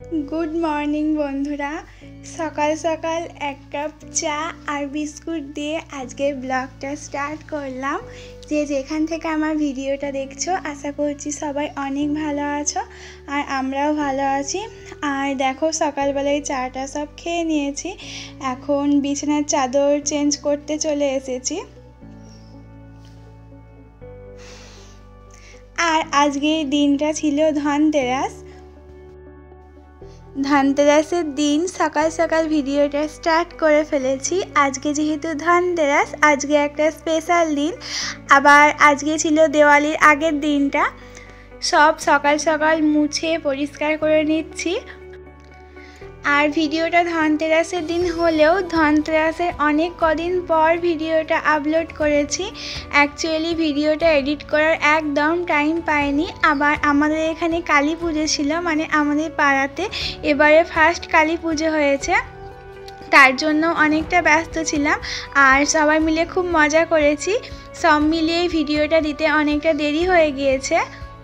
Good morning बंधुरा सकाल सकाल एक कप चा और बिस्कुट दिए आज के ब्लगटा स्टार्ट करलाम। जे जेखान थेके आमार भिडियोटा देखछो आशा करछि सबाई अनेक भालो आछो और आमराओ भालो आछि। और देखो सकाल बेलाय चाटा सब खेये नियेछि, एखन बिछानार चादर चेंज करते चले एसेछि। और आजके दिनटा छिलो धनतेरास। धनतेरासेर दिन सकाल सकाल भिडियोटा स्टार्ट करे फेलेछि। आजके जेहेतु धनतेरास आजके एक स्पेशल दिन, आबार आजके छिलो देवालिर आगेर दिनटा। सब सकाल सकाल मुछे परिष्कार करे निচ্ছি। और भिडियोटा धनतेरासेर दिन होलेও धनतेरासेर अनेक कदिन पर भिडियोटा आपलोड करेছি। एक्चुअली भिडियोटा एडिट करार एकदम टाइम पाइনি। आबार आमादेर एखाने काली पुजो छिलो, माने आमादेर पाड़ाते एबारे फार्स्ट काली पुजो हयेছে, तार जोन्नो अनेकटा व्यस्त छिलाम और सबाई मिले खूब मजा करेছি। सब मिलिए भिडियोटा दिते अनेकटा देरी हये गियेছে।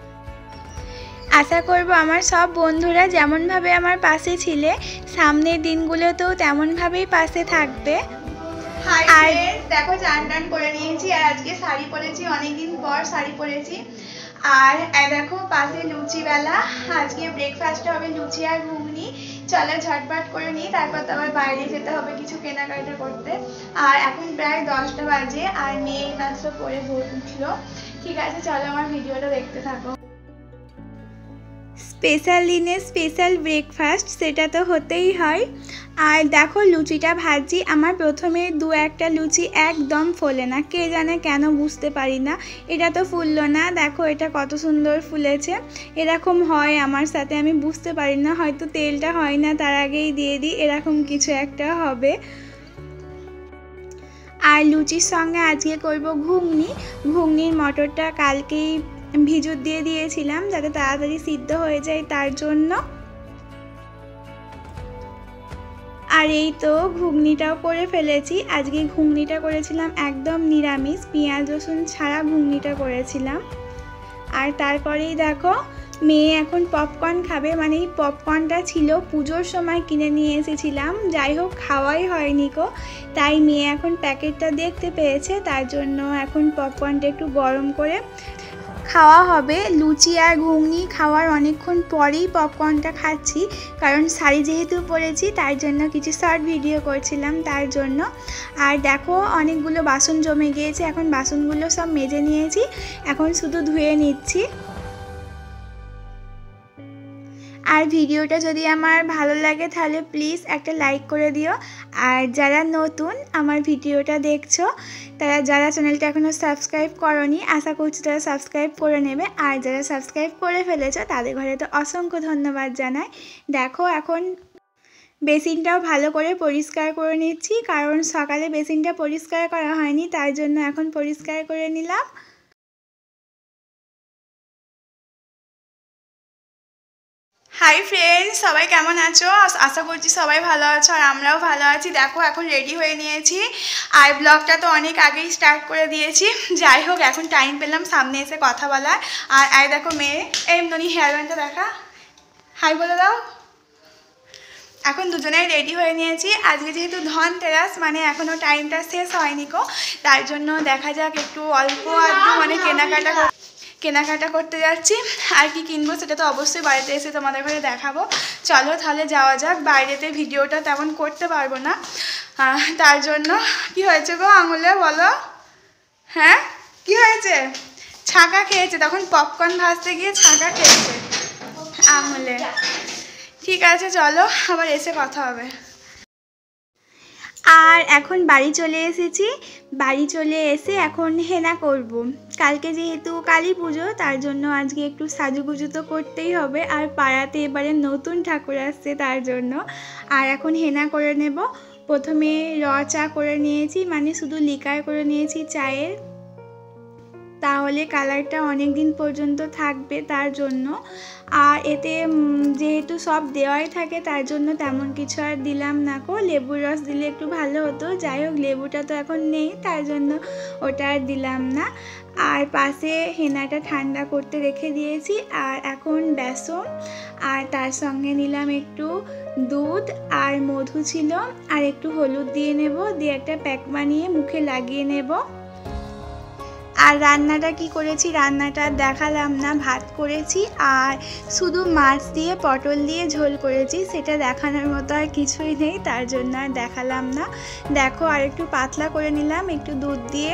आशा करब आमार सब बंधुरा जेमन भावे आमार पाशे छिले सामनेर दिनगुलोतेও तेमन भावेই पाशे थाकबे। हाय देखो चान टान करे निয়েছি আর আজকে শাড়ি পরেছি, অনেক দিন পর শাড়ি পরেছি। আর দেখো পাশে লুচি বেলা, আজকে ব্রেকফাস্টে হবে লুচি আর ঘুগনি। চলো ঝটপট করে নিই, তারপর তো আবার বাইরে যেতে হবে কিছু কেনাকাটা করতে। আর এখন প্রায় 10টা বাজে আর মেয়ে মাত্র পরে উঠলো। ঠিক আছে চলো আমার ভিডিওটা দেখতে থাকো। स्पेशल दिने स्पेशल ब्रेकफास्ट सेटा तो होतेई हय। और देखो लुचिटा भाजी आमार प्रथमे दो एकटा लुचि एकदम फोले ना, के जाने केन बुझते पारी ना। एटा तो फुललो ना, देखो एटा कत सुंदर फुलेছে। एरकम हय आमार साथे, आमी बुझते पारी ना, हयतो तेलटा हय ना तार आगेई दिए दिई, एरकम किछु एकटा हबे। और लुचिर संगे आजके करब घुगनी। घुगनिर मटरटा कालकेई ভিজুত দিয়ে দিয়েছিলাম যাতে তাড়াতাড়ি সিদ্ধ হয়ে যায় তার জন্য। আর এই তো ঘুগনিটাও করে ফেলেছি। আজকে ঘুগনিটা করেছিলাম একদম নিরামিষ, পেঁয়াজ রসুন ছাড়া ঘুগনিটা করেছিলাম। আর তারপরেই দেখো মেয়ে এখন পপকর্ন খাবে, মানে এই পপকর্নটা ছিল পুজোর সময় কিনে নিয়ে এসেছিলাম, যাই হোক খাওয়াই হয়নি কো, তাই মেয়ে এখন প্যাকেটটা দেখতে পেয়েছে, তার জন্য এখন পপকর্নটা একটু গরম করে খাওয়া হবে। লুচি আর ঘুগনি খাওয়ার অনেকক্ষণ পরেই পপকর্নটা খাচ্ছি, কারণ শাড়ি যেহেতু পরেছি তার জন্য কিছু শর্ট ভিডিও করছিলাম তার জন্য। আর দেখো অনেকগুলো বাসন জমে গিয়েছে, এখন বাসনগুলো সব মেজে নিয়েছি, এখন শুধু ধুয়ে নিচ্ছি। আর ভিডিওটা যদি আমার ভালো লাগে তাহলে প্লিজ একটা লাইক করে দিও। আর যারা নতুন আমার ভিডিওটা দেখছো তারা যারা চ্যানেলটা এখনও সাবস্ক্রাইব করোনি আশা করছি তারা সাবস্ক্রাইব করে নেবে। আর যারা সাবস্ক্রাইব করে ফেলেছো তাদের ঘরে তো অসংখ্য ধন্যবাদ জানাই। দেখো এখন বেসিনটাও ভালো করে পরিষ্কার করে নিচ্ছি, কারণ সকালে বেসিনটা পরিষ্কার করা হয়নি, তার জন্য এখন পরিষ্কার করে নিলাম। हाई फ्रेंड्स सबाई केमन आछो? आशा करছি সবাই ভালো আছো আর আমরাও ভালো আছি। দেখো এখন রেডি হয়ে নিয়েছি আর ব্লগটা তো অনেক আগেই স্টার্ট করে দিয়েছি। যাই হোক এখন টাইম পেলাম সামনে এসে কথা বলার। আর দেখো মেয়ে এমনি হেয়ার ব্যান্ডটা দেখা, হাই বলে দাও। এখন দুজনেই রেডি হয়ে নিয়েছি। আজকে যেহেতু ধনতেরাস মানে এখনও টাইমটা শেষ হয়নি কো, তার জন্য দেখা যাক একটু অল্প আধটু মানে কেনাকাটা করতে যাচ্ছি। আর কি কিনবো সেটা তো অবশ্যই বাড়িতে এসে তোমাদের ঘরে দেখাবো। চলো তাহলে যাওয়া যাক। বাইরেতে ভিডিওটা তেমন করতে পারবো না, তার জন্য কি হয়েছে গো আঙুলে বলো? হ্যাঁ কি হয়েছে? ছাঁকা খেয়েছে, তখন পপকর্ন ভাজতে গিয়ে ছাঁকা খেয়েছে আঙুলে। ঠিক আছে চলো আবার এসে কথা হবে। আর এখন বাড়ি চলে এসেছি, বাড়ি চলে এসে এখন হেনা করব। কালকে যেহেতু কালী পুজো তার জন্য আজকে একটু সাজুগুজু তো করতেই হবে, আর পাড়াতে এবারে নতুন ঠাকুর আসছে তার জন্য। আর এখন হেনা করে নেব। প্রথমে র চা করে নিয়েছি, মানে শুধু লিকার করে নিয়েছি চায়ের। তাহলে কালারটা অনেক দিন পর্যন্ত থাকবে তার জন্য। আর এতে যেহেতু সব দেওয়াই থাকে তার জন্য তেমন কিছু আর দিলাম না গো। লেবুর রস দিলে একটু ভালো হতো, যাই হোক লেবুটা তো এখন নেই তার জন্য ওটা আর দিলাম না। আর পাশে হেনাটা ঠান্ডা করতে রেখে দিয়েছি। আর এখন বেসন আর তার সঙ্গে নিলাম একটু দুধ আর মধু ছিল, আর একটু হলুদ দিয়ে নেব, দিয়ে একটা প্যাক বানিয়ে মুখে লাগিয়ে নেব। আর রান্নাটা কি করেছি, রান্নাটা দেখালাম না। ভাত করেছি আর শুধু মাছ দিয়ে পটল দিয়ে ঝোল করেছি, সেটা দেখানোর মতো আর কিছুই নেই, তার জন্য আর দেখালাম না। দেখো আর একটু পাতলা করে নিলাম একটু দুধ দিয়ে।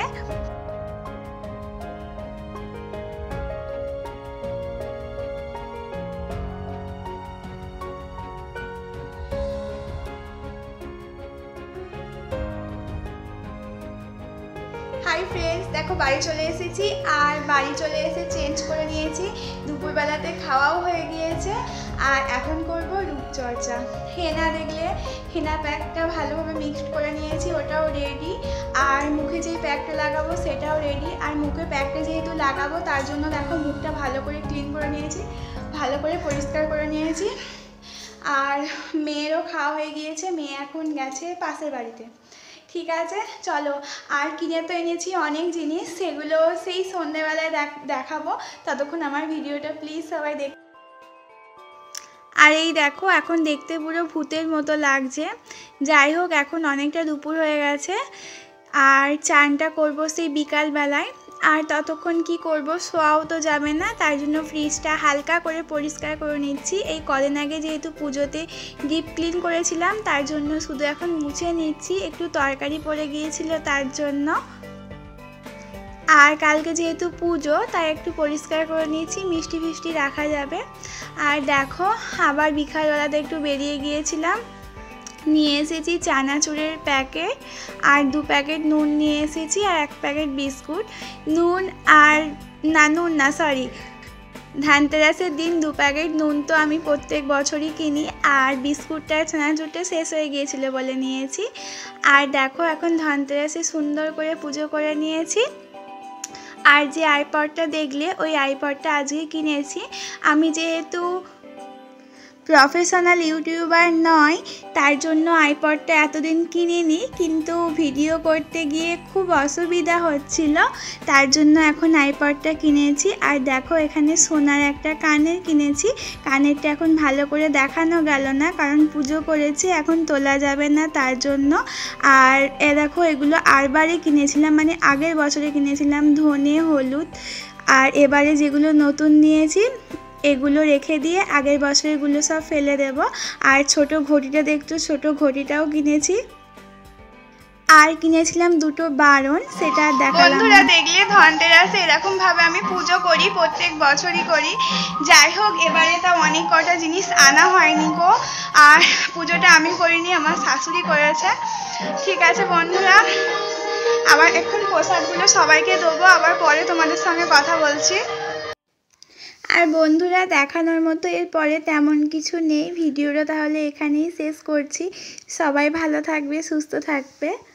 হাই ফ্রেন্ডস, দেখো বাড়ি চলে এসেছি। আর বাড়ি চলে এসে চেঞ্জ করে নিয়েছি, দুপুরবেলাতে খাওয়াও হয়ে গিয়েছে। আর এখন করব রূপচর্চা। হেনা দেখলে হেনা প্যাকটা ভালোভাবে মিক্সড করে নিয়েছি, ওটাও রেডি। আর মুখে যেই প্যাকটা লাগাবো সেটাও রেডি। আর মুখে প্যাকটা যেহেতু লাগাবো তার জন্য দেখো মুখটা ভালো করে ক্লিন করে নিয়েছি, ভালো করে পরিষ্কার করে নিয়েছি। আর মেয়েরও খাওয়া হয়ে গিয়েছে, মেয়ে এখন গেছে পাশের বাড়িতে। ঠিক আছে চলো। আর কিনে তো এনেছি অনেক জিনিস, সেগুলো সেই সন্ধ্যেবেলায় দেখাবো। ততক্ষণ আমার ভিডিওটা প্লিজ সবাই দেখ। আর এই দেখো এখন দেখতে পুরো ভূতের মতো লাগছে। যাই হোক এখন অনেকটা দুপুর হয়ে গেছে, আর চানটা করব সেই বিকালবেলায়। আর ততক্ষণ কি করব, শোয়াও তো যাবে না, তাই জন্য ফ্রিজটা হালকা করে পরিষ্কার করে নিচ্ছি। এই কদিন আগে যেহেতু পুজোতে ডিপ ক্লিন করেছিলাম তার জন্য শুধু এখন মুছে নিচ্ছি, একটু তরকারি পড়ে গিয়েছিল তার জন্য। আর কালকে যেহেতু পুজো তাই একটু পরিষ্কার করে নিয়েছি, মিষ্টি ফিষ্টি রাখা যাবে। আর দেখো আবার বিকালবেলাতে একটু বেরিয়ে গিয়েছিলাম, নিয়ে এসেছি চানাচুরের প্যাকেট আর 2 প্যাকেট নুন নিয়ে এসেছি আর 1 প্যাকেট বিস্কুট। নুন না সরি, ধানতেরাসের দিন 2 প্যাকেট নুন তো আমি প্রত্যেক বছরই কিনি, আর বিস্কুটটা চানাচুরটা শেষ হয়ে গিয়েছিল বলে নিয়েছি। আর দেখো এখন ধানতেরাসে সুন্দর করে পুজো করে নিয়েছি। আর যে আইপডটা দেখলে ওই আইপডটা আজকে কিনেছি। আমি যেহেতু প্রফেশনাল ইউটিউবার নয় তার জন্য আইপডটা এতদিন কিনিনি, কিন্তু ভিডিও করতে গিয়ে খুব অসুবিধা হচ্ছিল, তার জন্য এখন আইপডটা কিনেছি। আর দেখো এখানে সোনার একটা কানের কিনেছি, কানেরটা এখন ভালো করে দেখানো গেল না কারণ পুজো করেছি, এখন তোলা যাবে না তার জন্য। আর দেখো এগুলো আরবারে কিনেছিলাম, মানে আগের বছরে কিনেছিলাম, ধনে হলুদ। আর এবারে যেগুলো নতুন নিয়েছি এগুলো রেখে দিয়ে আগের বছরগুলো সব ফেলে দেব। আর ছোট ঘটিটা দেখছো, ছোট ঘটিটাও কিনেছি। আর কিনেছিলাম 2টো বারণ, সেটা দেখালাম। বন্ধুরা দেখলে ধনতেরাসে এরকম ভাবে আমি পুজো করি, প্রত্যেক বছরই করি। যাই হোক এবারে তা অনেক কটা জিনিস আনা হয়নি গো। আর পুজোটা আমি করিনি, আমার শাশুড়ি করেছে। ঠিক আছে বন্ধুরা, আবার এখন প্রসাদগুলো সবাইকে দেবো, আবার পরে তোমাদের সঙ্গে কথা বলছি। আর বন্ধুরা দেখানোর মতো এরপরে তেমন কিছু নেই, ভিডিওটা তাহলে এখানেই শেষ করছি। সবাই ভালো থাকবে, সুস্থ থাকবে।